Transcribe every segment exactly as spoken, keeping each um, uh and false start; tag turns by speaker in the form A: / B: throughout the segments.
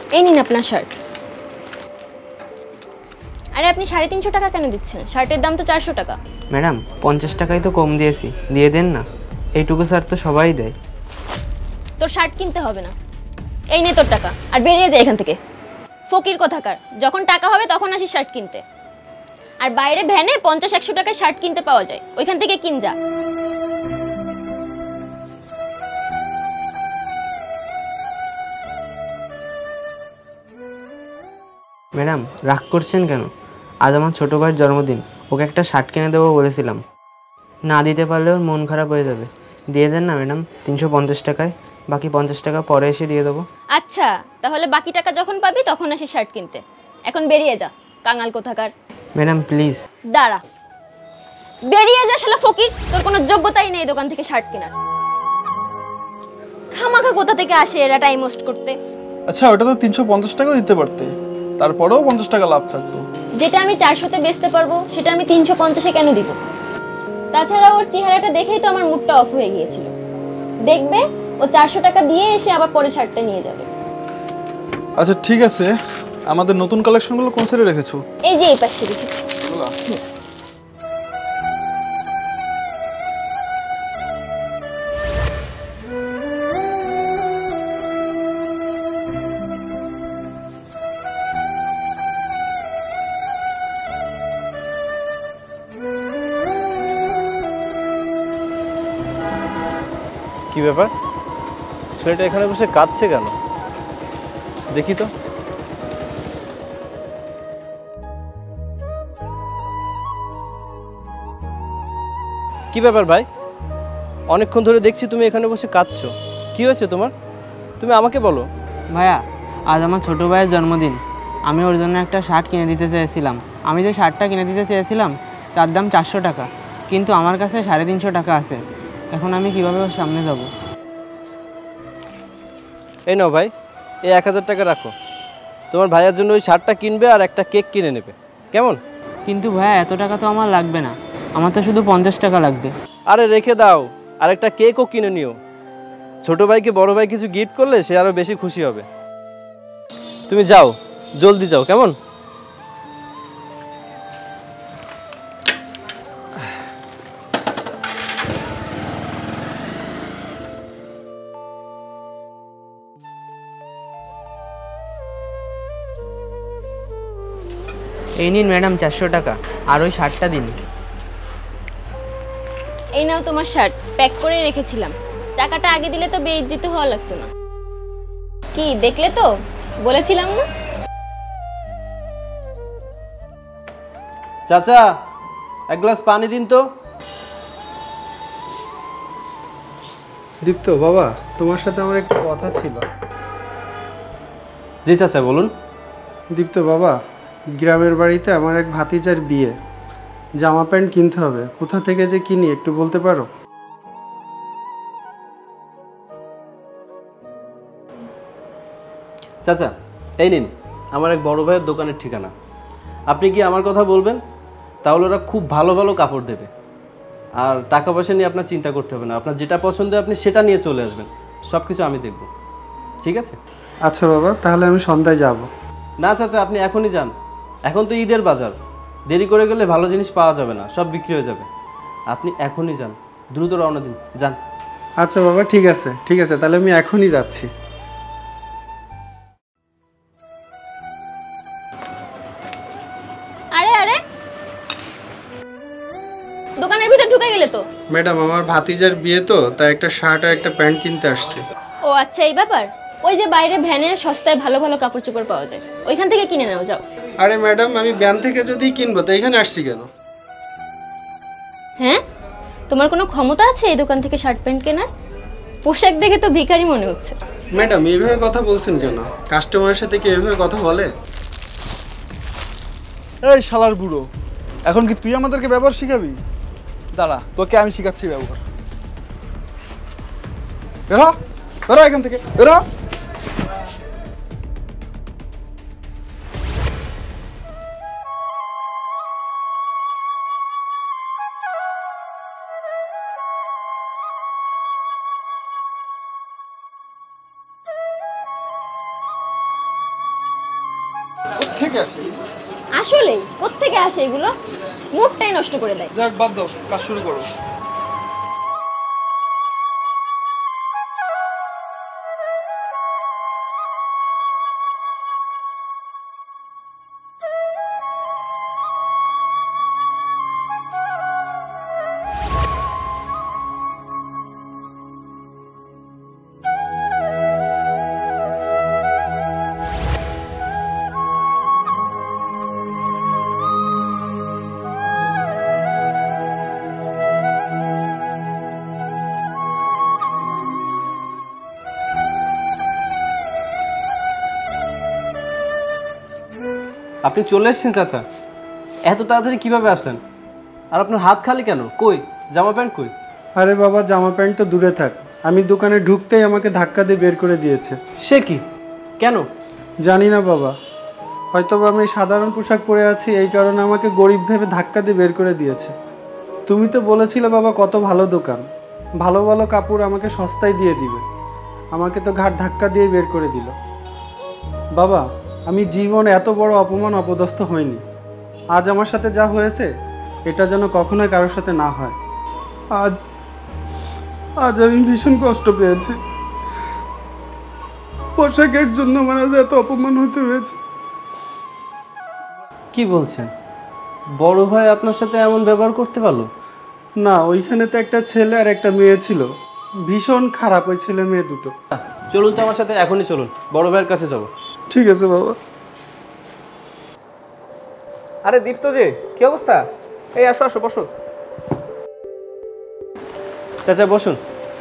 A: এই নিন আপনার শার্ট। আরে আপনি সাড়ে তিনশো টাকা কেন দিচ্ছেন? শার্টের দাম তো চারশো টাকা।
B: ম্যাডাম পঞ্চাশ টাকাই তো কম দিয়েছি, দিয়ে দেন না। এইটুকু স্যার তো সবাই দেয়।
A: তোর শার্ট কিনতে হবে না, এই নে তোর টাকা, আর বেরিয়ে যায় এখান থেকে। ফকির কোথাকার, যখন টাকা হবে তখন আসিস শার্ট কিনতে। আর বাইরে ভ্যানে পঞ্চাশ একশো টাকায় শার্ট কিনতে পাওয়া যায়, ওইখান থেকে কিন যা।
B: ম্যাডাম রাগ করছেন কেন? আজ আমার ছোটো ভাইয়ের জন্মদিন, ওকে একটা শার্ট কিনে দেবো বলেছিলাম। না দিতে পারলে ওর মন খারাপ হয়ে যাবে। দিয়ে দেন না ম্যাডাম, তিনশো পঞ্চাশ টাকায়, বাকি পঞ্চাশ টাকা পরে এসে দিয়ে দেবো।
A: আচ্ছা তাহলে বাকি টাকা যখন পাবি তখন আসিস শার্ট কিনতে, এখন বেরিয়ে যা কাঙাল কোথাকার।
B: Madam please.
A: দাঁড়া, বেরিয়ে যা শালা ফকির, তোর কোনো যোগ্যতাই নেই দোকান থেকে শার্ট কেনার। খামাখা কোথা থেকে আসে এরা টাইম ওয়েস্ট করতে।
C: আচ্ছা ওটা তো তিনশো পঞ্চাশ টাকাও দিতে পারতে, তারপরেও পঞ্চাশ টাকা লাভ থাকতো।
A: যেটা আমি চারশোতে বেচতে পারবো সেটা আমি তিনশো পঞ্চাশে কেন দিব? তাছাড়া ওর চেহারাটা দেখেই তো আমার মুডটা অফ হয়ে গিয়েছিল। দেখবে ও চারশো টাকা দিয়ে এসে আবার পরে শার্টটা নিয়ে যাবে।
C: আচ্ছা ঠিক আছে, আমাদের নতুন কালেকশনগুলো কোন সাইডে রেখেছো?
A: এই যে এই পাশে রেখেছি।
D: কি ব্যাপার, ছেলেটা এখানে বসে কাঁদছে কেন? দেখি তো। কি ব্যাপার ভাই, অনেকক্ষণ ধরে দেখছি তুমি এখানে বসে কাঁদছো, কি হয়েছে তোমার? তুমি আমাকে বলো।
B: ভাইয়া আজ আমার ছোটো ভাইয়ের জন্মদিন, আমি ওর জন্য একটা শার্ট কিনে দিতে চেয়েছিলাম। আমি যে শার্টটা কিনে দিতে চেয়েছিলাম তার দাম চারশো টাকা, কিন্তু আমার কাছে সাড়ে তিনশো টাকা আছে। এখন আমি কিভাবে ওর সামনে যাব?
D: এই নাও ভাই, এই এক হাজার টাকা রাখো, তোমার ভাইয়ের জন্য ওই শার্টটা কিনবে আর একটা কেক কিনে নেবে, কেমন?
B: কিন্তু ভাইয়া এত টাকা তো আমার লাগবে না, আমার তো শুধু পঞ্চাশ টাকা লাগবে।
D: আরে রেখে দাও, আর একটা কেকও কিনে নিও। ছোট ভাইকে বড় ভাই কিছু গিফট করলে সে আরো বেশি খুশি হবে। তুমি যাও, জলদি যাও, কেমন?
B: এই নিন ম্যাডাম চারশো টাকা, আর ওই শার্টটা দিন।
A: এই নাও তোমার শার্ট, প্যাক করে রেখেছিলাম। টাকাটা আগে দিলে তো বেইজ্জত হওয়া লাগতো না। কি দেখলে তো, বলেছিলাম না?
D: চাচা এক গ্লাস পানি দিন তো।
E: দীপ্ত বাবা, তোমার সাথে আমার একটা কথা ছিল।
D: জি চাচা বলুন।
E: দীপ্ত বাবা, গ্রামের বাড়িতে আমার এক ভাতিজার বিয়ে, জামা প্যান্ট কিনতে হবে, কোথা থেকে যে কিনি একটু বলতে পারো?
D: চাচা এই নিন আমার এক বড় ভাইয়ের দোকানের ঠিকানা, আপনি কি আমার কথা বলবেন, তাহলে ওরা খুব ভালো ভালো কাপড় দেবে। আর টাকা পয়সা নিয়ে আপনার চিন্তা করতে হবে না, আপনার যেটা পছন্দ আপনি সেটা নিয়ে চলে আসবেন, সব কিছু আমি দেখব, ঠিক আছে?
E: আচ্ছা বাবা, তাহলে আমি সন্ধ্যায় যাব।
D: না চাচা আপনি এখনই যান, এখন তো ঈদের বাজার, দেরি করে গেলে ভালো জিনিস পাওয়া যাবে না, সব বিক্রি হয়ে যাবে। আপনি এখনই যান, দ্রুত রওনা দিন, যান।
E: আচ্ছা বাবা ঠিক আছে, ঠিক আছে, তাহলে আমি এখনই যাচ্ছি।
A: আরে আরে, দোকানের ভিতর ঢুকে গেলে তো।
E: ম্যাডাম আমার ভাতিজার বিয়ে তো, তাই একটা শার্ট আর একটা প্যান্ট কিনতে আসছি।
A: ও আচ্ছা এই ব্যাপার। ওই যে বাইরে ভ্যানের সস্তায় ভালো ভালো কাপড় চোপড় পাওয়া যায়, ওইখান থেকে কিনে নাও, যাও।
E: আরে ম্যাডাম আমি ব্যান থেকে যদি কিনবো তো এখানে আসছি কেন?
A: হ্যাঁ, তোমার কোনো ক্ষমতা আছে এই দোকান থেকে শার্ট প্যান্ট কেনার? পোশাক দেখে তো ভিখারি মনে হচ্ছে।
E: ম্যাডাম এইভাবে কথা বলছেন কেন? কাস্টমারের সাথে কি এইভাবে কথা বলে?
C: এই শালার বুড়ো, এখন কি তুই আমাদেরকে ব্যবহার শিখাবি? দাঁড়া, তোকে আমি শিখাচ্ছি ব্যবহার। বেরো বেরো এখান থেকে, বেরো। কোত্থেকে আসে?
A: আসলে কোত্থেকে আসে এগুলো? মুডটাই নষ্ট করে দেয়।
C: যাক বাদ দাও, কাজ শুরু করো।
D: আপনি চলে এসেছেন চাচা? এত তাড়াতাড়ি কিভাবে আসলেন? আর আপনার হাত খালি কেন? কই জামা প্যান্ট কই?
E: আরে বাবা, জামা প্যান্ট তো দূরে থাক, আমি দোকানে ঢুকতেই আমাকে ধাক্কা দিয়ে বের করে দিয়েছে।
D: সে কি? কেন?
E: জানি না বাবা, হয়তো বা আমি সাধারণ পোশাক পরে আছি, এই কারণে আমাকে গরিব ভেবে ধাক্কা দিয়ে বের করে দিয়েছে। তুমি তো বলেছিলে বাবা কত ভালো দোকান, ভালো ভালো কাপড় আমাকে সস্তায় দিয়ে দিবে, আমাকে তো ঘাট ধাক্কা দিয়ে বের করে দিল। বাবা, আমি জীবনে এত বড় অপমান অপদস্থ হইনি। আজ আমার সাথে যা হয়েছে এটা যেন কখনোই কারোর সাথে না হয়। আজ আজ আমি ভীষণ কষ্ট পেয়েছি, পোশাকের জন্য আমার আজ এত অপমান হতে হয়েছে।
D: কি বলছেন? বড় ভাই আপনার সাথে এমন ব্যবহার করতে পারলো?
E: না, ওইখানে তো একটা ছেলে আর একটা মেয়ে ছিল, ভীষণ খারাপ ওই ছেলে মেয়ে দুটো।
D: চলুন তো আমার সাথে, এখনই চলুন, বড় ভাইয়ের কাছে যাব।
E: ঠিক আছে বাবা।
F: আরে দীপ্ত যে, কি অবস্থা? এই আসো আসো, বসো।
D: চাচা বসুন।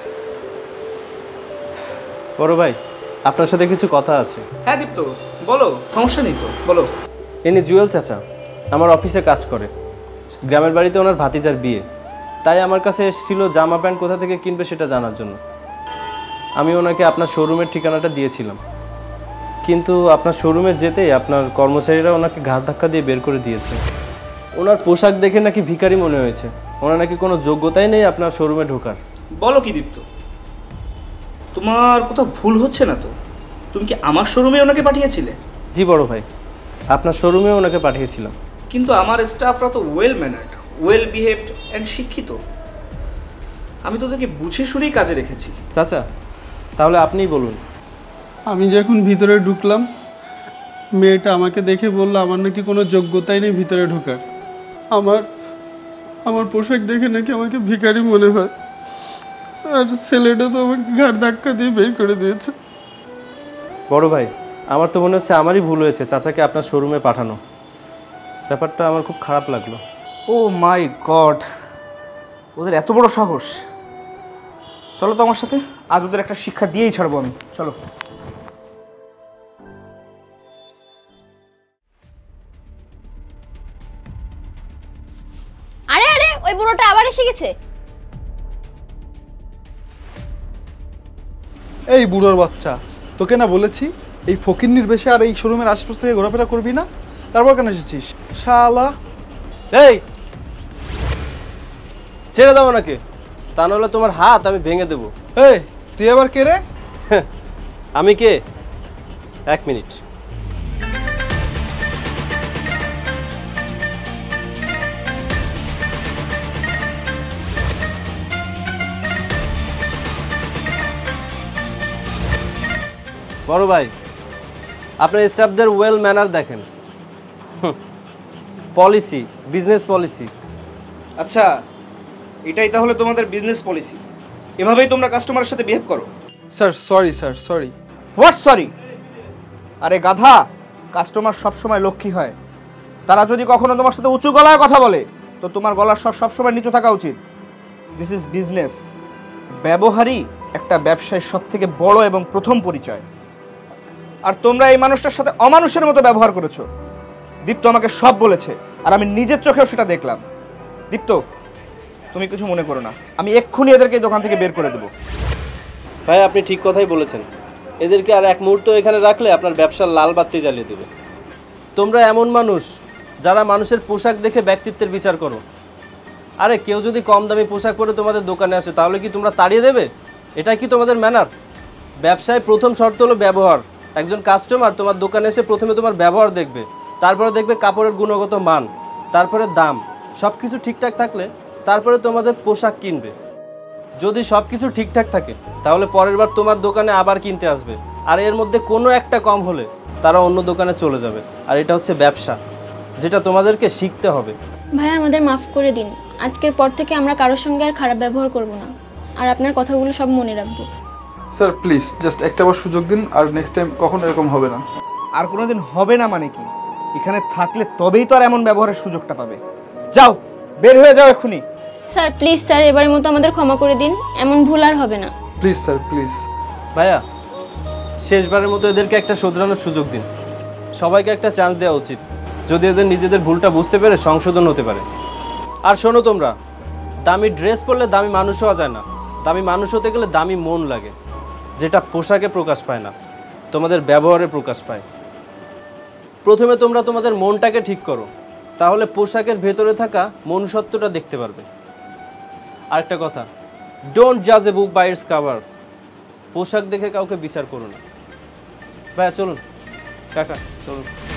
D: বড় ভাই, আপনার সাথে কিছু কথা আছে।
F: হ্যাঁ দীপ্ত, বলো, সমস্যা নেই তো, বলো।
D: ইনি জুয়েল চাচা, আমার অফিসে কাজ করে। গ্রামের বাড়িতে ওনার ভাতিজার বিয়ে, তাই আমার কাছে এসেছিল জামা প্যান্ট কোথা থেকে কিনবে সেটা জানার জন্য। আমি ওনাকে আপনার শোরুমের ঠিকানাটা দিয়েছিলাম, কিন্তু আপনার শোরুমে যেতেই আপনার কর্মচারীরা ওনাকে ঘাট ধাক্কা দিয়ে বের করে দিয়েছে। ওনার পোশাক দেখে নাকি ভিখারি মনে হয়েছে, ওনার নাকি কোনো যোগ্যতাই নেই আপনার শোরুমে ঢোকার।
F: বলো কি দীপ্ত, তোমার কোথাও ভুল হচ্ছে না তো? তুমি কি আমার শোরুমে ওনাকে পাঠিয়েছিলে?
D: জি বড় ভাই, আপনার শোরুমে ওনাকে পাঠিয়েছিলাম।
F: কিন্তু আমার স্টাফরা তো well mannered, well behaved and শিক্ষিত। আমি তোদেরকে বুঝে শুনেই কাজে রেখেছি।
D: চাচা তাহলে আপনিই বলুন।
E: আমি যখন ভিতরে ঢুকলাম, মেয়েটা আমাকে দেখে বললো আমার নাকি কোনো যোগ্যতাই নেই ভিতরে ঢোকার। আমার আমার পোশাক দেখে নাকি আমাকে ভিখারি মনে হয়, আর ছেলেটা তো আমাকে ঘাট ধাক্কা দিয়ে বের করে দিয়েছে।
D: বড় ভাই, আমার তো মনে হচ্ছে আমারই ভুল হয়েছে চাচাকে আপনার শোরুমে পাঠানো। ব্যাপারটা আমার খুব খারাপ লাগলো।
F: ও মাই গড, ওদের এত বড় সাহস! চলো তো আমার সাথে, আজ ওদের একটা শিক্ষা দিয়েই ছাড়বো আমি। চলো।
A: আরে আরে, ওই বুড়োটা আবার এসে গেছে।
C: এই বুড়োর বাচ্চা, তোকে না বলেছি এই ফকিন্নির বেশে আর এই শোরুমের আশপাশ থেকে ঘোরাফেরা করবি না? তারপর কেন এসেছিস শালা?
D: এই ছেড়ে দাও নাকি, তা নাহলে তোমার হাত আমি ভেঙে দেবো।
C: এই তুই আবার কে রে?
D: আমি কে? এক মিনিট। বড় ভাই, আপনার স্টাফদের ওয়েল ম্যানার দেখেন, পলিসি, বিজনেস পলিসি।
F: আচ্ছা, এটাই তাহলে তোমাদের বিজনেস পলিসি? এভাবেই তোমরা কাস্টমারের সাথে বিহেভ করো?
C: Sir sorry, sir sorry.
F: What sorry? আরে গাধা, কাস্টমার সবসময় লক্ষ্মী হয়। তারা যদি কখনো তোমার সাথে উঁচু গলায় কথা বলে, তো তোমার গলার স্বর সবসময় নিচু থাকা উচিত। This is business. ব্যবহারই একটা ব্যবসায়ের সব থেকে বড় এবং প্রথম পরিচয়। আর তোমরা এই মানুষটার সাথে অমানুষের মতো ব্যবহার করেছো। দীপ্ত আমাকে সব বলেছে, আর আমি নিজের চোখেও সেটা দেখলাম। দীপ্ত, তুমি কিছু মনে করো না, আমি এক্ষুনি এদেরকে দোকান থেকে বের করে দেবো।
D: ভাই আপনি ঠিক কথাই বলেছেন, এদেরকে আর এক মুহূর্ত এখানে রাখলে আপনার ব্যবসার লাল বাতি জ্বালিয়ে দেবে। তোমরা এমন মানুষ যারা মানুষের পোশাক দেখে ব্যক্তিত্বের বিচার করো। আরে কেউ যদি কম দামি পোশাক পরে তোমাদের দোকানে আসে, তাহলে কি তোমরা তাড়িয়ে দেবে? এটা কি তোমাদের ম্যানার? ব্যবসায় প্রথম শর্ত হলো ব্যবহার। একজন কাস্টমার তোমার দোকানে এসে প্রথমে তোমার ব্যবহার দেখবে, তারপরে দেখবে কাপড়ের গুণগত মান, তারপরে দাম, সব কিছু ঠিকঠাক থাকলে তারপরে তোমাদের পোশাক কিনবে। যদি সব কিছু ঠিকঠাক থাকে তাহলে পরের বার তোমার দোকানে আবার কিনতে আসবে, আর এর মধ্যে কোনো একটা কম হলে তারা অন্য দোকানে চলে যাবে। আর এটা হচ্ছে ব্যবসা, যেটা তোমাদেরকে শিখতে হবে।
A: ভাই আমাদের মাফ করে দিন, আজকের পর থেকে আমরা কারোর সঙ্গে আর খারাপ ব্যবহার করব না, আর আপনার কথাগুলো সব মনে রাখবো।
C: স্যার প্লিজ জাস্ট একটা বার সুযোগ দিন, আর নেক্সট টাইম কখনো এরকম হবে না।
F: আর কোনোদিন হবে না মানে কি? এখানে থাকলে তবেই তো আর এমন ব্যবহারের সুযোগটা পাবে। যাও, বের হয়ে যাও এক্ষুনি।
A: স্যার প্লিজ স্যার, এবারের মতো আমাদের ক্ষমা করে দিন, এমন ভুল আর হবে না।
C: Please sir please.
D: ভাইয়া শেষবারের মতো এদেরকে একটা শোধরানোর সুযোগ দিন। সবাইকে একটা চান্স দেওয়া উচিত, যদি এদের নিজেদের ভুলটা বুঝতে পেরে সংশোধন হতে পারে। আর শোনো তোমরা, দামি ড্রেস পরলে দামি মানুষ হওয়া যায় না, দামি মানুষ হতে গেলে দামি মন লাগে, যেটা পোশাকে প্রকাশ পায় না, তোমাদের ব্যবহারে প্রকাশ পায়। প্রথমে তোমরা তোমাদের মনটাকে ঠিক করো, তাহলে পোশাকের ভেতরে থাকা মনুষ্যত্বটা দেখতে পারবে। আরেকটা কথা, ডোন্ট জাজ a book by its cover. পোশাক দেখে কাউকে বিচার করো না। ভাইয়া চলুন, কাকা চলুন।